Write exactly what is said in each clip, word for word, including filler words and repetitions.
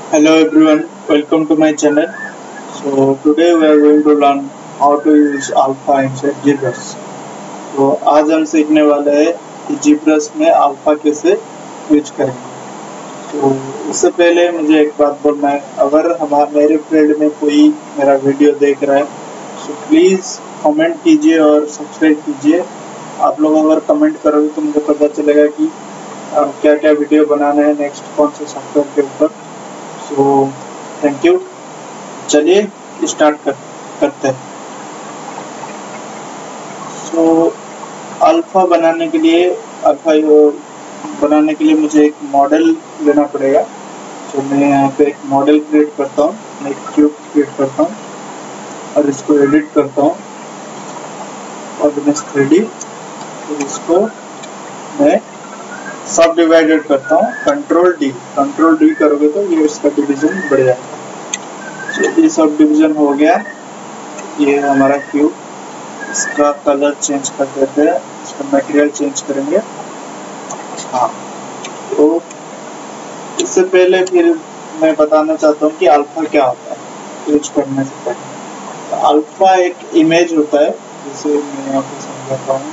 Hello everyone, welcome to my channel. So today we are going to learn how to use alpha inside GBrush. तो आज हम सीखने वाले हैं कि GBrush में alpha कैसे यूज करेंगे। तो उससे पहले मुझे एक बात बोलना है, अगर हमारे मेरे फील्ड में कोई मेरा वीडियो देख रहा है तो प्लीज़ कमेंट कीजिए और सब्सक्राइब कीजिए। आप लोग अगर कमेंट करोगे तो मुझे पता चलेगा कि क्या क्या वीडियो बनाना है नेक्स्ट कौन से सॉफ्टवेयर के ऊपर। So thank you. चलिए स्टार्ट कर करते हैं। सो अल्फा बनाने के लिए अल्फा बनाने के लिए मुझे एक मॉडल लेना पड़ेगा। तो मैं यहाँ पे एक मॉडल क्रिएट करता हूँ, मैं एक क्यूब क्रिएट करता हूँ और इसको एडिट करता हूँ और मैं थ्री डी तो इसको मैं सब डिवाइडेड करता हूँ। कंट्रोल डी कंट्रोल डी करोगे तो ये इसका डिवीजन बढ़ जाएगा। तो ये सब डिवीजन हो गया। ये हमारा क्यूब, इसका कलर चेंज कर देते हैं, इसका मटेरियल चेंज करेंगे। हाँ, तो इससे पहले फिर मैं बताना चाहता हूँ कि अल्फा क्या होता है यूज करने से पहले। तो अल्फा एक इमेज होता है, जैसे मैं यहाँ पे समझाता हूँ।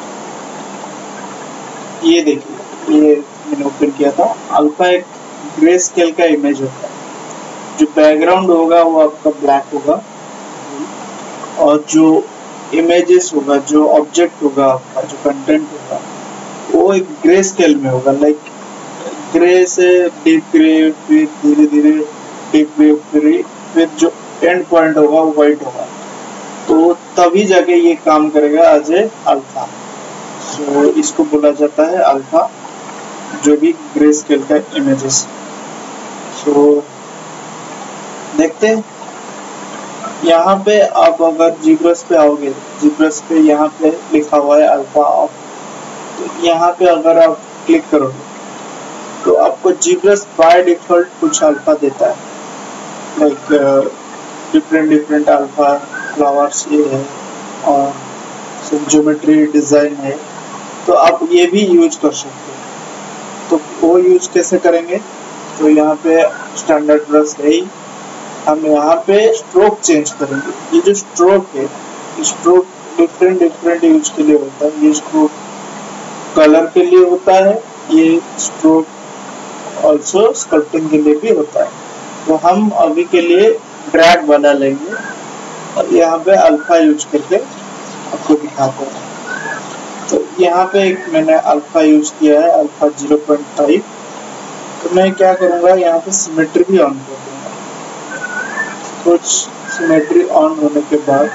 ये देखिए, ये मैंने ओपन किया था। अल्फा एक ग्रे स्केल का इमेज होता है। जो बैकग्राउंड होगा वो आपका ब्लैक होगा और जो इमेजेस होगा, जो ऑब्जेक्ट होगा आपका, जो कंटेंट होगा वो एक ग्रे स्केल में होगा। लाइक ग्रे से डीप ग्रे, फिर धीरे धीरे डीप ग्रे, फिर फिर जो एंड पॉइंट होगा वो व्हाइट होगा। तो तभी जाके ये काम करेगा एज ए अल्फा। सो इसको बोला जाता है अल्फा, जो भी ग्रे स्केल का इमेजेस। सो देखते हैं, यहाँ पे आप अगर GBrush पे आओगे, GBrush पे यहाँ पे लिखा हुआ है अल्फा ऑफ। तो यहाँ पे अगर आप क्लिक करोगे तो आपको GBrush बाय डिफॉल्ट कुछ अल्फा देता है। Like different different alpha flowers ये है और ज्योमेट्री डिजाइन है। तो आप ये भी यूज कर सकते हो। तो वो यूज कैसे करेंगे? तो यहाँ पे स्टैंडर्ड ब्रश है ही, हम यहाँ पे स्ट्रोक चेंज करेंगे। ये जो स्ट्रोक है, स्ट्रोक डिफरेंट डिफरेंट यूज के लिए होता है। ये स्ट्रोक कलर के लिए होता है, ये स्ट्रोक ऑल्सो स्कल्पटिंग के लिए भी होता है। तो हम अभी के लिए ड्रैग बना लेंगे और यहाँ पे अल्फा यूज करके आपको दिखाते हैं। तो यहाँ पे एक मैंने अल्फा यूज किया है, अल्फा ज़ीरो पॉइंट फाइव। तो मैं क्या करूँगा, यहाँ पे सिमेट्री भी ऑन कर दूंगा। कुछ सिमेट्री ऑन होने के बाद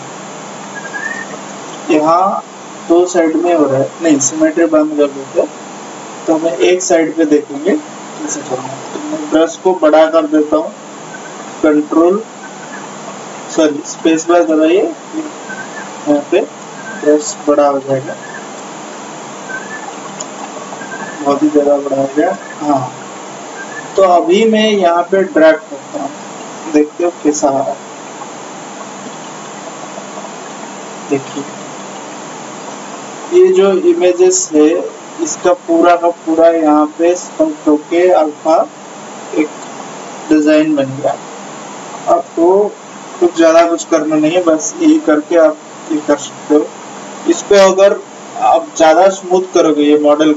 यहाँ दो साइड में हो रहा है, नहीं सिमेट्री बंद कर देते हैं। तो हमें एक साइड पे देखेंगे कैसे करना है। तो मैं ब्रश को बड़ा कर देता हूँ, कंट्रोल सॉरी स्पेस बार दबाइए, यहाँ पे ब्रश बड़ा हो जाएगा, बहुत ही ज्यादा बड़ा हो गया। हाँ, तो अभी मैं यहाँ पे ड्रैग करता हूँ, देखते हो कैसा आ रहा है। देखिए ये जो इमेजेस है इसका पूरा का पूरा यहाँ पे स्कल्प्ट होके अल्फा एक डिजाइन बन गया। आपको कुछ ज्यादा कुछ करना नहीं है, बस यही करके आप ये कर सकते हो। इसको अगर आप ज्यादा स्मूथ करोगे ये मॉडल,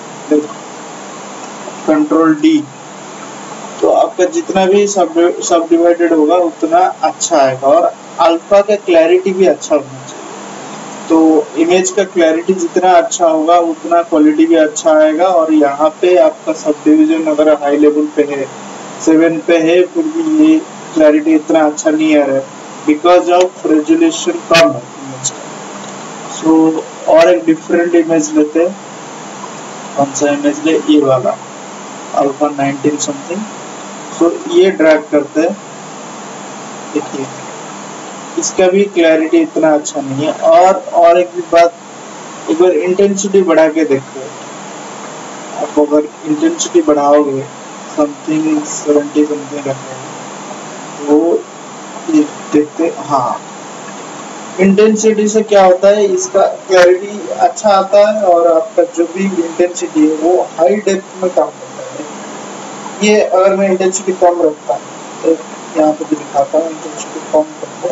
कंट्रोल डी, तो आपका जितना भी सब सब डिवाइडेड होगा उतना अच्छा आएगा और अल्फा का क्लैरिटी भी अच्छा होना चाहिए। तो इमेज का क्लैरिटी जितना अच्छा होगा उतना क्वालिटी भी अच्छा आएगा। और यहाँ पे आपका सब डिवीजन अगर हाई लेवल पे है, सेवन पे है, फिर भी ये क्लैरिटी इतना अच्छा नहीं आ रहा है बिकॉज ऑफ रेजोल्यूशन कम है इमेज का। सो और एक डिफरेंट इमेज लेते हैं। कौन सा इमेज ले? ये वाला अल्फा नाइनटीन समथिंग। सो ये ड्रैग करते हैं। देखिए इसका भी क्लैरिटी इतना अच्छा नहीं है। और और एक भी बात, एक बार इंटेंसिटी बढ़ा के देखो। आप अगर इंटेंसिटी बढ़ाओगे समथिंग सेवेंटी समथिंग रखेंगे वो देखते, हाँ इंटेंसिटी से क्या होता है, इसका क्लैरिटी अच्छा आता है और आपका जो भी इंटेंसिटी है वो हाई डेप्थ में काम करता है। ये अगर मैं इंटेंसिटी कम रखता हूँ तो यहाँ पे भी दिखाता हूँ, इंटेंसिटी कम करके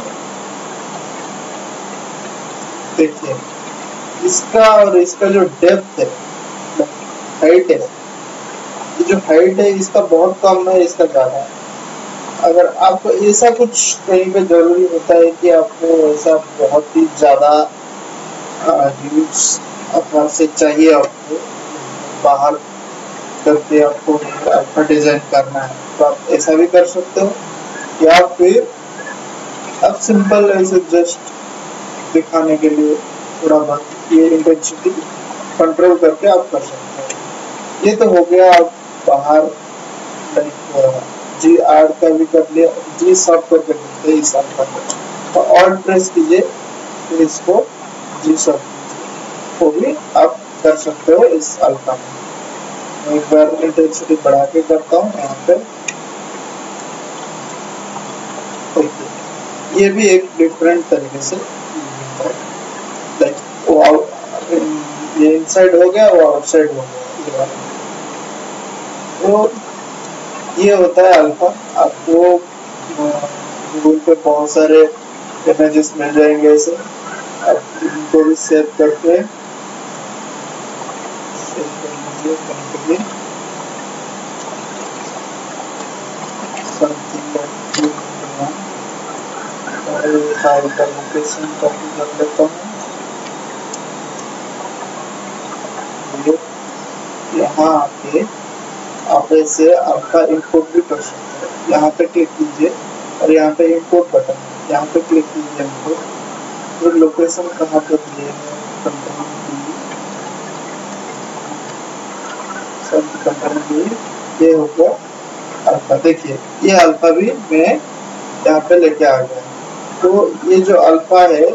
देखिए इसका और इसका जो डेप्थ है, हाइट है, ये जो हाइट है इसका बहुत कम है, इसका ज्यादा है। अगर आपको ऐसा कुछ कहीं पे जरूरी होता है कि आपको ऐसा बहुत ही ज्यादा यूज अपना से चाहिए, आपको बाहर करके आपको अल्फा डिजाइन करना है तो आप ऐसा भी कर सकते हो, या फिर आप सिंपल ऐसे जस्ट दिखाने के लिए थोड़ा बहुत ये इंटेंसिटी कंट्रोल करके आप कर सकते हो। ये तो हो गया, आप बाहर जी आर का भी कर लिया, जी सब कर सकते हैं इस अल्फा को, तो ऑल्ट प्रेस कीजिए तो इसको जी सब को भी आप कर सकते हो इस अल्फा में। मैं एक बार इंटेंसिटी बढ़ा के करता हूँ यहाँ पे, ये भी एक डिफरेंट तरीके से वो ये इनसाइड हो गया, वो आउटसाइड हो गया। तो ये होता है अल्फा। आपको गूगल पे बहुत सारे इमेजेस मिल जाएंगे ऐसे, आप इनको भी सेव करके सेव कर लीजिए कहीं पे भी। समथिंग फाइल का लोकेशन कॉपी कर लेता हूँ, यहाँ आके आप ऐसे आपका इंपोर्ट भी कर सकते हैं। यहाँ पे क्लिक कीजिए और यहाँ पे इंपोर्ट बटन, यहाँ पे क्लिक कीजिए इंपोर्ट, फिर लोकेशन कहाँ पर दिए हैं, ये हो गया अल्फा। देखिए ये अल्फा भी मैं यहाँ पे लेके आ गया। तो ये जो अल्फा है,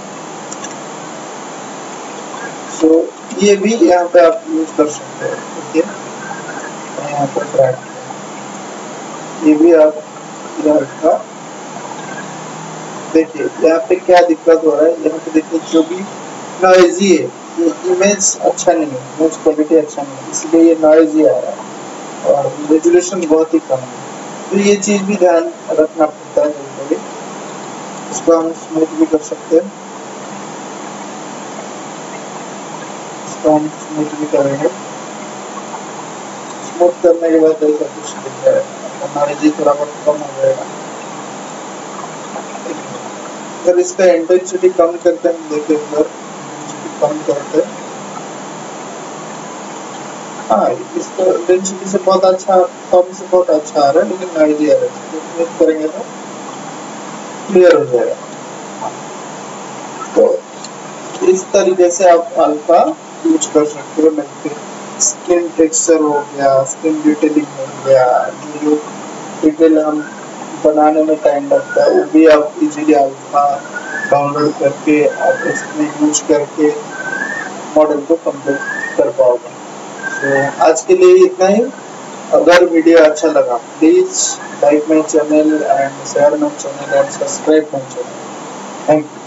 तो ये भी यहाँ पे आप यूज कर सकते हैं। ठीक है, यहाँ पे ड्रैग, ये भी आप अल्फा। देखिए यहाँ पे क्या दिक्कत हो रहा है, यहाँ पे देखिए जो भी नॉइजी है, ये इमेज अच्छा नहीं है, इमेज क्वालिटी अच्छा नहीं है, इसलिए ये नॉइजी आ रहा है और रेजोल्यूशन बहुत ही कम है। तो ये चीज भी ध्यान रखना पड़ता है कभी-कभी। इसको हम स्मूथ भी कर सकते हैं, इसको हम स्मूथ भी करेंगे। स्मूथ करने के बाद ऐसा कुछ दिख रहा है, हमारे जी थोड़ा बहुत कम हो जाएगा। अगर इसका इंटेंसिटी कम करते हैं, देखिए इधर इंटेंसिटी कम करते हैं, हाँ इसका इंटेंसिटी से बहुत अच्छा, कम से बहुत अच्छा आ रहा है, लेकिन नॉइजी आ रहा है। स्मूथ करेंगे तो क्लियर हो जाएगा। तो इस तरीके से आप अल्फा यूज कर सकते हो। लाइक स्किन टेक्सचर हो गया, स्किन डिटेलिंग हो गया, जो डिटेल हम बनाने में टाइम लगता है वो भी आप इजीली अल्फा डाउनलोड करके आप इसमें यूज करके मॉडल को कंप्लीट कर पाओगे। तो आज के लिए इतना ही। अगर वीडियो अच्छा लगा please like my channel and share my channel and subscribe my channel. Thank you.